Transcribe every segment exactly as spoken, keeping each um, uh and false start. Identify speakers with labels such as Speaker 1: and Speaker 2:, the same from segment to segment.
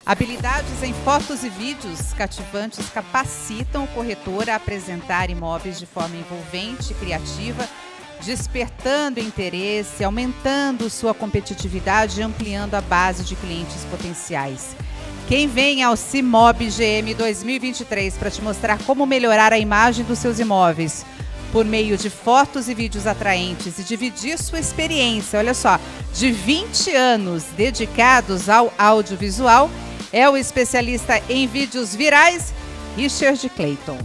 Speaker 1: Habilidades em fotos e vídeos cativantes capacitam o corretor a apresentar imóveis de forma envolvente e criativa, despertando interesse, aumentando sua competitividade e ampliando a base de clientes potenciais. Quem vem ao CIMOB G M dois mil e vinte e três para te mostrar como melhorar a imagem dos seus imóveis por meio de fotos e vídeos atraentes e dividir sua experiência, olha só, de vinte anos dedicados ao audiovisual, é o especialista em vídeos virais, Richard Clayton.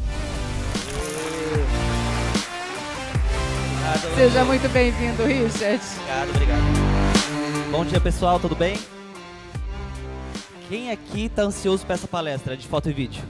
Speaker 2: Obrigado.
Speaker 1: Seja muito bem-vindo, Richard.
Speaker 2: Obrigado, obrigado. Bom dia, pessoal, tudo bem? Quem aqui está ansioso para essa palestra de foto e vídeo?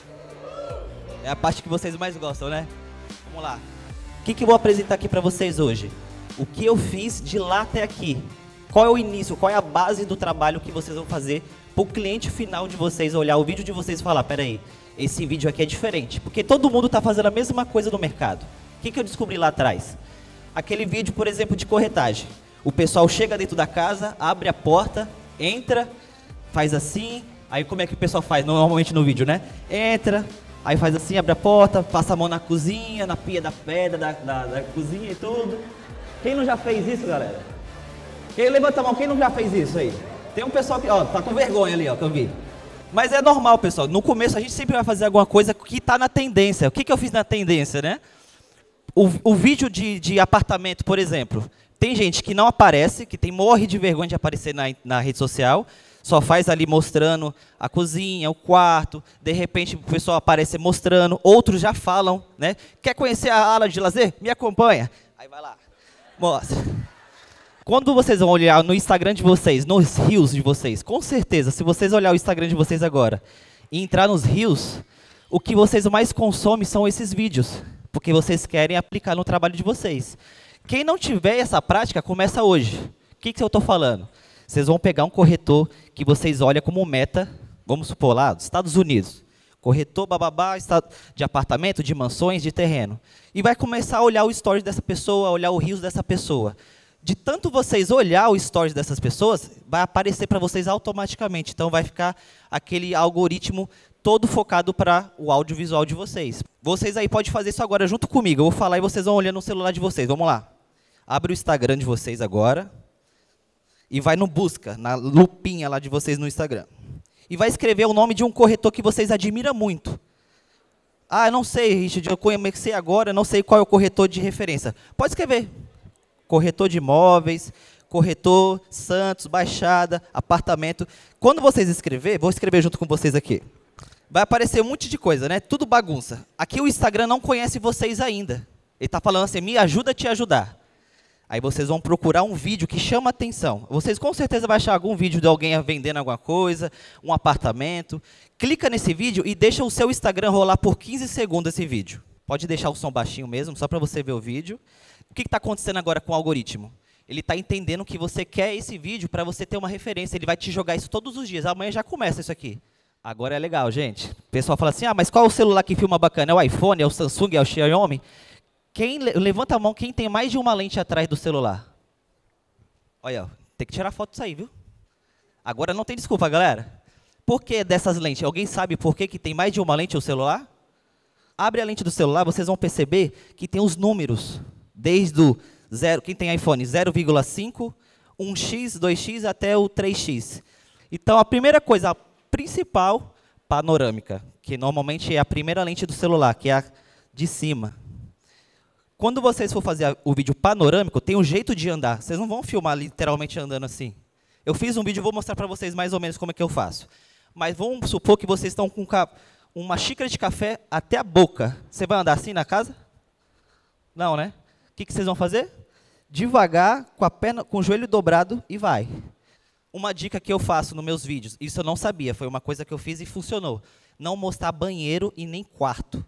Speaker 2: É a parte que vocês mais gostam, né? Vamos lá. O que, que eu vou apresentar aqui para vocês hoje? O que eu fiz de lá até aqui? Qual é o início, qual é a base do trabalho que vocês vão fazer para o cliente final de vocês olhar o vídeo de vocês e falar, peraí, esse vídeo aqui é diferente, porque todo mundo está fazendo a mesma coisa no mercado. O que, que eu descobri lá atrás? Aquele vídeo, por exemplo, de corretagem. O pessoal chega dentro da casa, abre a porta, entra, faz assim, aí como é que o pessoal faz normalmente no vídeo, né? Entra, aí faz assim, abre a porta, passa a mão na cozinha, na pia da pedra, da, da, da cozinha e tudo. Quem não já fez isso, galera? Quem levanta a mão, quem não já fez isso aí? Tem um pessoal que, ó, tá com vergonha ali, ó, que eu vi. Mas é normal, pessoal. No começo a gente sempre vai fazer alguma coisa que tá na tendência. O que que eu fiz na tendência, né? O, o vídeo de, de apartamento, por exemplo. Tem gente que não aparece, que tem morre de vergonha de aparecer na, na rede social. Só faz ali mostrando a cozinha, o quarto. De repente o pessoal aparece mostrando. Outros já falam, né? Quer conhecer a ala de lazer? Me acompanha. Aí vai lá. Mostra. Quando vocês vão olhar no Instagram de vocês, nos Reels de vocês, com certeza, se vocês olhar o Instagram de vocês agora e entrar nos Reels, o que vocês mais consomem são esses vídeos, porque vocês querem aplicar no trabalho de vocês. Quem não tiver essa prática, começa hoje. O que, que eu estou falando? Vocês vão pegar um corretor que vocês olham como meta, vamos supor lá, dos Estados Unidos. Corretor, bababá, de apartamento, de mansões, de terreno. E vai começar a olhar o stories dessa pessoa, olhar o Reels dessa pessoa. De tanto vocês olhar o stories dessas pessoas, vai aparecer para vocês automaticamente. Então vai ficar aquele algoritmo todo focado para o audiovisual de vocês. Vocês aí podem fazer isso agora junto comigo. Eu vou falar e vocês vão olhando no celular de vocês. Vamos lá. Abre o Instagram de vocês agora. E vai no busca, na lupinha lá de vocês no Instagram. E vai escrever o nome de um corretor que vocês admiram muito. Ah, eu não sei, Richard, eu comecei agora, não sei qual é o corretor de referência. Pode escrever. Corretor de imóveis, corretor, Santos, Baixada, apartamento. Quando vocês escrever, vou escrever junto com vocês aqui. Vai aparecer um monte de coisa, né? Tudo bagunça. Aqui o Instagram não conhece vocês ainda. Ele está falando assim, me ajuda a te ajudar. Aí vocês vão procurar um vídeo que chama atenção. Vocês com certeza vão achar algum vídeo de alguém vendendo alguma coisa, um apartamento. Clica nesse vídeo e deixa o seu Instagram rolar por quinze segundos esse vídeo. Pode deixar o som baixinho mesmo, só para você ver o vídeo. O que está acontecendo agora com o algoritmo? Ele está entendendo que você quer esse vídeo para você ter uma referência. Ele vai te jogar isso todos os dias. Amanhã já começa isso aqui. Agora é legal, gente. O pessoal fala assim, ah, mas qual é o celular que filma bacana? É o iPhone, é o Samsung, é o Xiaomi? Quem, levanta a mão quem tem mais de uma lente atrás do celular. Olha, ó, tem que tirar foto disso aí, viu? Agora não tem desculpa, galera. Por que dessas lentes? Alguém sabe por que, que tem mais de uma lente no celular? Abre a lente do celular, vocês vão perceber que tem os números. Desde o zero, quem tem iPhone, zero vírgula cinco, um x, dois x até o três x. Então, a primeira coisa, a principal, panorâmica, que normalmente é a primeira lente do celular, que é a de cima. Quando vocês for fazer o vídeo panorâmico, tem um jeito de andar. Vocês não vão filmar literalmente andando assim. Eu fiz um vídeo e vou mostrar para vocês mais ou menos como é que eu faço. Mas vamos supor que vocês estão com uma xícara de café até a boca. Você vai andar assim na casa? Não, né? O que, que vocês vão fazer? Devagar, com a perna, com o joelho dobrado e vai. Uma dica que eu faço nos meus vídeos, isso eu não sabia, foi uma coisa que eu fiz e funcionou. Não mostrar banheiro e nem quarto.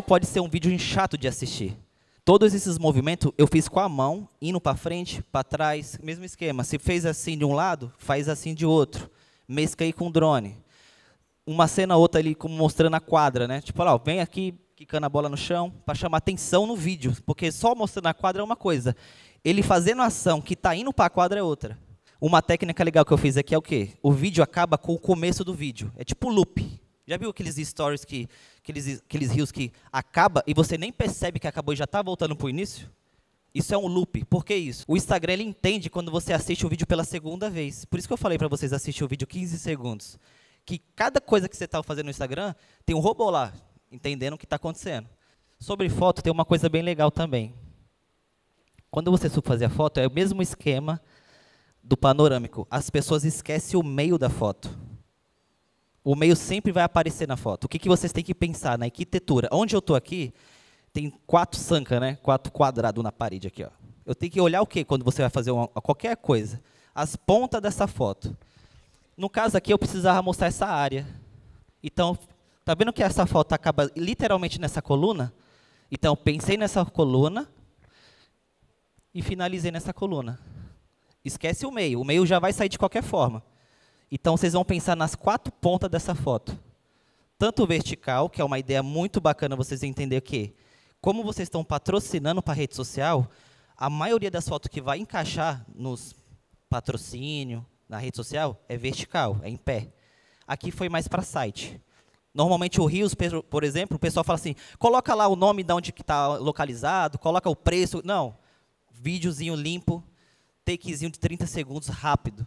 Speaker 2: pode ser um vídeo chato de assistir. Todos esses movimentos eu fiz com a mão, indo para frente, para trás, mesmo esquema. Se fez assim de um lado, faz assim de outro. Mesclei com o drone. Uma cena outra ali como mostrando a quadra, né? Tipo, ó, vem aqui, quicando a bola no chão, para chamar atenção no vídeo. Porque só mostrando a quadra é uma coisa. Ele fazendo a ação que está indo para a quadra é outra. Uma técnica legal que eu fiz aqui é o quê? O vídeo acaba com o começo do vídeo. É tipo loop. Já viu aqueles stories, que, aqueles, aqueles reels que acaba e você nem percebe que acabou e já está voltando para o início? Isso é um loop. Por que isso? O Instagram ele entende quando você assiste o vídeo pela segunda vez. Por isso que eu falei para vocês assistir o vídeo quinze segundos. Que cada coisa que você está fazendo no Instagram, tem um robô lá, entendendo o que está acontecendo. Sobre foto, tem uma coisa bem legal também. Quando você for fazer a foto, é o mesmo esquema do panorâmico. As pessoas esquecem o meio da foto. O meio sempre vai aparecer na foto. O que, que vocês têm que pensar na arquitetura? Onde eu estou aqui, tem quatro sancas, né? Quatro quadrados na parede aqui, ó. Eu tenho que olhar o quê quando você vai fazer uma, qualquer coisa? As pontas dessa foto. No caso aqui, eu precisava mostrar essa área. Então, tá vendo que essa foto acaba literalmente nessa coluna? Então, pensei nessa coluna e finalizei nessa coluna. Esquece o meio. O meio já vai sair de qualquer forma. Então, vocês vão pensar nas quatro pontas dessa foto. Tanto vertical, que é uma ideia muito bacana vocês entenderem que, como vocês estão patrocinando para a rede social, a maioria das fotos que vai encaixar nos patrocínio, na rede social, é vertical, é em pé. Aqui foi mais para site. Normalmente o Reels, por exemplo, o pessoal fala assim, coloca lá o nome de onde está localizado, coloca o preço. Não, videozinho limpo, takezinho de trinta segundos, rápido.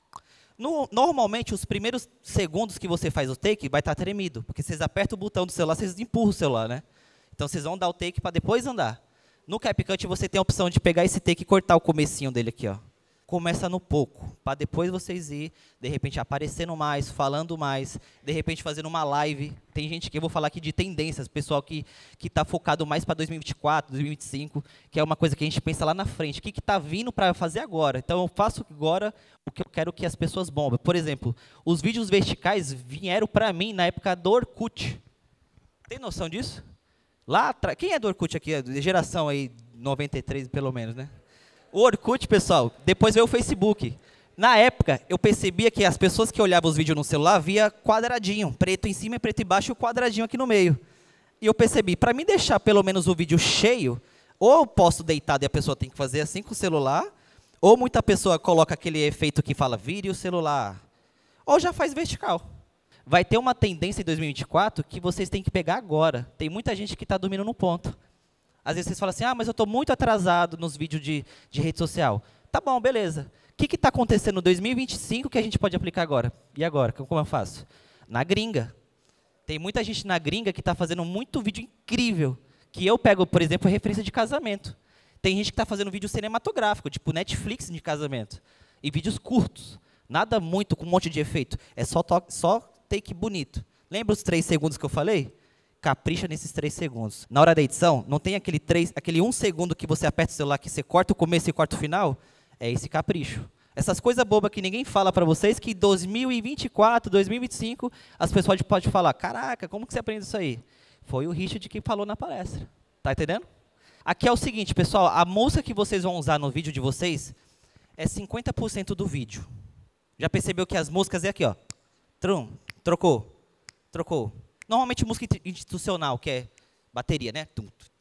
Speaker 2: No, normalmente, os primeiros segundos que você faz o take vai estar tremido, porque vocês apertam o botão do celular, vocês empurram o celular, né? Então, vocês vão dar o take para depois andar. No CapCut, você tem a opção de pegar esse take e cortar o comecinho dele aqui, ó. Começa no pouco, para depois vocês ir, de repente, aparecendo mais, falando mais, de repente, fazendo uma live. Tem gente que eu vou falar aqui de tendências, pessoal que está focado mais para dois mil e vinte e quatro, dois mil e vinte e cinco, que é uma coisa que a gente pensa lá na frente. O que está vindo para fazer agora? Então, eu faço agora o que eu quero que as pessoas bombem. Por exemplo, os vídeos verticais vieram para mim na época do Orkut. Tem noção disso? Lá atrás, quem é do Orkut aqui? Geração aí, noventa e três pelo menos, né? O Orkut, pessoal, depois veio o Facebook. Na época, eu percebia que as pessoas que olhavam os vídeos no celular via quadradinho, preto em cima, preto embaixo e o quadradinho aqui no meio. E eu percebi, para mim deixar pelo menos o vídeo cheio, ou eu posso deitado e a pessoa tem que fazer assim com o celular, ou muita pessoa coloca aquele efeito que fala, vire o celular, ou já faz vertical. Vai ter uma tendência em dois mil e vinte e quatro que vocês têm que pegar agora. Tem muita gente que está dormindo no ponto. Às vezes vocês falam assim, ah, mas eu estou muito atrasado nos vídeos de, de rede social. Tá bom, beleza. O que está acontecendo no dois mil e vinte e cinco que a gente pode aplicar agora? E agora? Como eu faço? Na gringa. Tem muita gente na gringa que está fazendo muito vídeo incrível. Que eu pego, por exemplo, referência de casamento. Tem gente que está fazendo vídeo cinematográfico, tipo Netflix de casamento. E vídeos curtos. Nada muito com um monte de efeito. É só, só take bonito. Lembra os três segundos que eu falei? Capricha nesses três segundos. Na hora da edição, não tem aquele, três, aquele um segundo que você aperta o celular, que você corta o começo e corta o final? É esse capricho. Essas coisas bobas que ninguém fala para vocês, que em dois mil e vinte e quatro, dois mil e vinte e cinco, as pessoas podem falar, caraca, como que você aprende isso aí? Foi o Richard que falou na palestra. Tá entendendo? Aqui é o seguinte, pessoal, a música que vocês vão usar no vídeo de vocês é cinquenta por cento do vídeo. Já percebeu que as músicas é aqui, ó. Trum, trocou, trocou. Normalmente música institucional, que é bateria, né?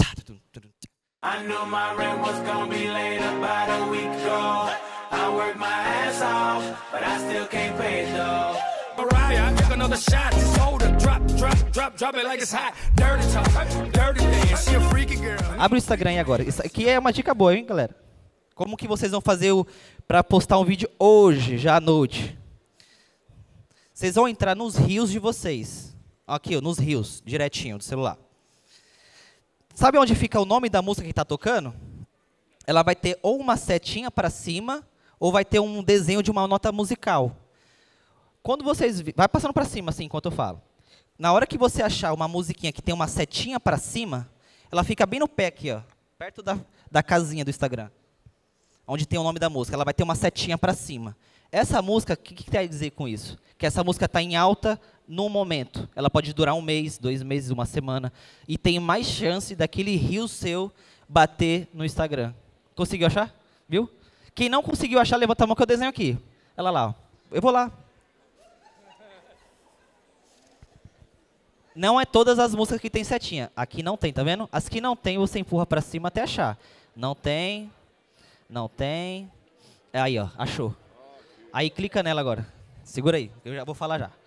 Speaker 2: I knew my rent was gonna be late about a week ago. I worked my ass off, but I still can't pay it though. Mariah, take another shot, just hold it, drop, drop, drop, drop it like it's hot. Dirty talk, dirty dance, she a freaky girl. Abre o Instagram aí agora. Isso aqui é uma dica boa, hein, galera? Como que vocês vão fazer para postar um vídeo hoje, já à noite? Vocês vão entrar nos rios de vocês. Aqui, ó, nos rios, direitinho do celular. Sabe onde fica o nome da música que está tocando? Ela vai ter ou uma setinha para cima, ou vai ter um desenho de uma nota musical. Quando vocês... Vai passando para cima, assim, enquanto eu falo. Na hora que você achar uma musiquinha que tem uma setinha para cima, ela fica bem no pé aqui, ó, perto da, da casinha do Instagram. Onde tem o nome da música. Ela vai ter uma setinha para cima. Essa música, o que, que quer dizer com isso? Que essa música está em alta no momento. Ela pode durar um mês, dois meses, uma semana. E tem mais chance daquele reel seu bater no Instagram. Conseguiu achar? Viu? Quem não conseguiu achar, levanta a mão que eu desenho aqui. Ela lá, ó. Eu vou lá. Não é todas as músicas que tem setinha. Aqui não tem, tá vendo? As que não tem, você empurra pra cima até achar. Não tem. Não tem. Aí, ó. Achou. Aí clica nela agora. Segura aí, eu já vou falar já.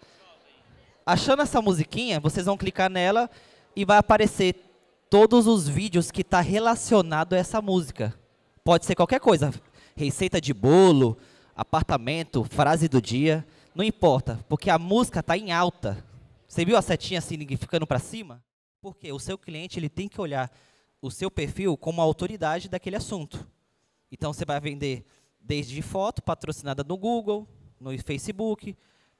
Speaker 2: Achando essa musiquinha, vocês vão clicar nela e vai aparecer todos os vídeos que tá relacionado a essa música. Pode ser qualquer coisa. Receita de bolo, apartamento, frase do dia. Não importa, porque a música tá em alta. Você viu a setinha assim ficando para cima? Porque o seu cliente ele tem que olhar o seu perfil como a autoridade daquele assunto. Então você vai vender desde foto patrocinada no Google, no Facebook,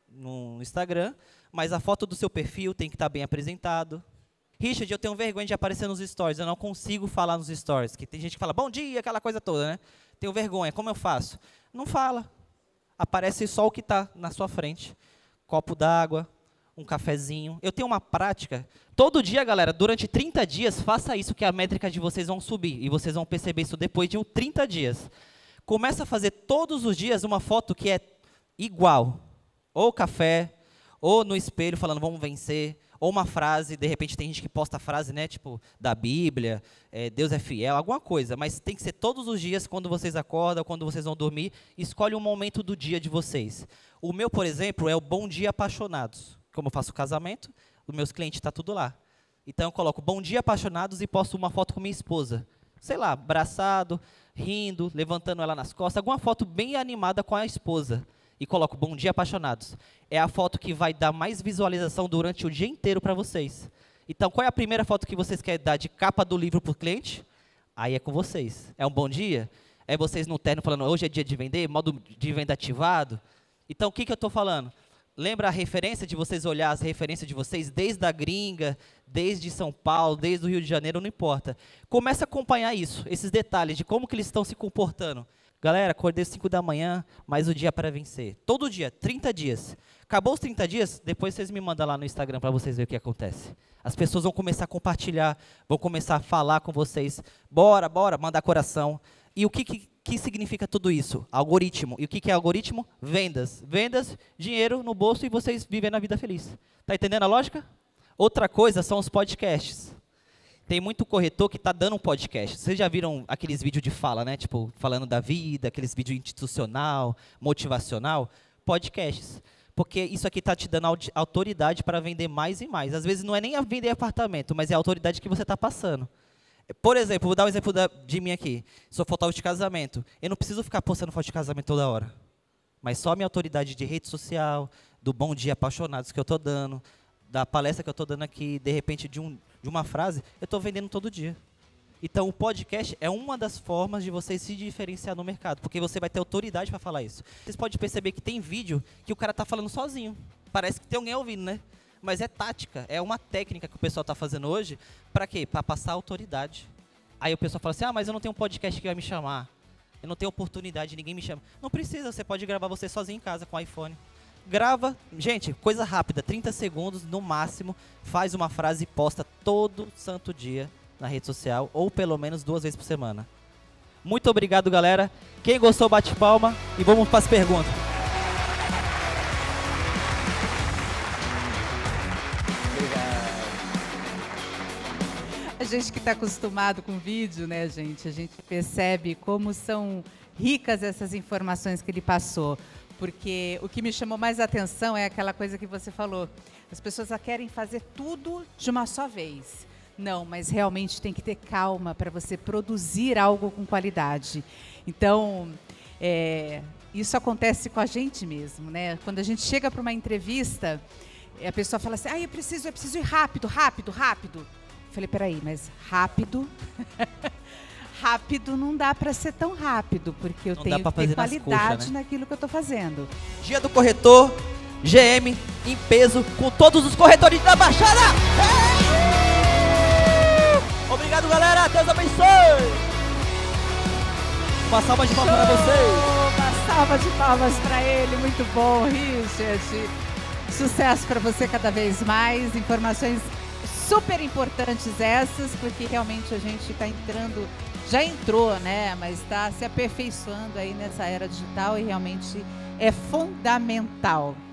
Speaker 2: no Instagram, mas a foto do seu perfil tem que estar bem apresentado. Richard, eu tenho vergonha de aparecer nos stories, eu não consigo falar nos stories, que tem gente que fala, bom dia, aquela coisa toda, né? Tenho vergonha, como eu faço? Não fala. Aparece só o que está na sua frente. Copo d'água, um cafezinho. Eu tenho uma prática, todo dia, galera, durante trinta dias, faça isso que a métrica de vocês vão subir, e vocês vão perceber isso depois de trinta dias. Começa a fazer todos os dias uma foto que é igual, ou café, ou no espelho falando vamos vencer, ou uma frase, de repente tem gente que posta frase, né, tipo, da Bíblia, é, Deus é fiel, alguma coisa, mas tem que ser todos os dias, quando vocês acordam, quando vocês vão dormir, escolhe um momento do dia de vocês. O meu, por exemplo, é o Bom Dia Apaixonados. Como eu faço casamento, os meus clientes estão tudo lá. Então eu coloco Bom Dia Apaixonados e posto uma foto com minha esposa. Sei lá, abraçado, rindo, levantando ela nas costas, alguma foto bem animada com a esposa. E coloco Bom Dia Apaixonados. É a foto que vai dar mais visualização durante o dia inteiro para vocês. Então, qual é a primeira foto que vocês querem dar de capa do livro para o cliente? Aí é com vocês. É um bom dia? É vocês no terno falando, hoje é dia de vender, modo de venda ativado? Então, o que, que eu estou falando? Lembra a referência de vocês olhar as referências de vocês, desde a gringa, desde São Paulo, desde o Rio de Janeiro, não importa. Começa a acompanhar isso, esses detalhes de como que eles estão se comportando. Galera, acordei às cinco da manhã, mais o dia para vencer. Todo dia, trinta dias. Acabou os trinta dias, depois vocês me mandam lá no Instagram para vocês verem o que acontece. As pessoas vão começar a compartilhar, vão começar a falar com vocês. Bora, bora, mandar coração. E o que, que, que significa tudo isso? Algoritmo. E o que, que é algoritmo? Vendas. Vendas, dinheiro no bolso e vocês vivendo a vida feliz. Tá entendendo a lógica? Outra coisa são os podcasts. Tem muito corretor que está dando um podcast. Vocês já viram aqueles vídeos de fala, né? Tipo, falando da vida, aqueles vídeos institucional, motivacional? Podcasts. Porque isso aqui está te dando autoridade para vender mais e mais. Às vezes não é nem a vender apartamento, mas é a autoridade que você está passando. Por exemplo, vou dar um exemplo da, de mim aqui. Sou fotógrafo de casamento. Eu não preciso ficar postando foto de casamento toda hora. Mas só a minha autoridade de rede social, do Bom Dia Apaixonados que eu estou dando, da palestra que eu estou dando aqui, de repente de, um, de uma frase, eu estou vendendo todo dia. Então o podcast é uma das formas de você se diferenciar no mercado, porque você vai ter autoridade para falar isso. Vocês podem perceber que tem vídeo que o cara está falando sozinho. Parece que tem alguém ouvindo, né? Mas é tática, é uma técnica que o pessoal está fazendo hoje, para quê? Para passar autoridade. Aí o pessoal fala assim, ah, mas eu não tenho um podcast que vai me chamar. Eu não tenho oportunidade, ninguém me chama. Não precisa, você pode gravar você sozinho em casa com o iPhone. Grava, gente, coisa rápida, trinta segundos no máximo, faz uma frase e posta todo santo dia na rede social, ou pelo menos duas vezes por semana. Muito obrigado, galera. Quem gostou, bate palma e vamos para as perguntas.
Speaker 1: A gente que está acostumado com vídeo, né, gente? A gente percebe como são ricas essas informações que ele passou. Porque o que me chamou mais atenção é aquela coisa que você falou. As pessoas querem fazer tudo de uma só vez. Não, mas realmente tem que ter calma para você produzir algo com qualidade. Então, é, isso acontece com a gente mesmo, né? Quando a gente chega para uma entrevista, a pessoa fala assim, ah, eu preciso, eu preciso ir rápido, rápido, rápido. Eu falei, peraí, mas rápido... Rápido não dá para ser tão rápido, porque eu não tenho que ter qualidade coxa, né? Naquilo que eu estou fazendo.
Speaker 2: Dia do corretor, G M, em peso, com todos os corretores da Baixada. É! Obrigado, galera. Deus abençoe. Uma salva de palmas para vocês.
Speaker 1: Uma salva de palmas para ele. Muito bom, Richard. Sucesso para você cada vez mais. Informações super importantes essas, porque realmente a gente está entrando, já entrou, né? Mas está se aperfeiçoando aí nessa era digital e realmente é fundamental.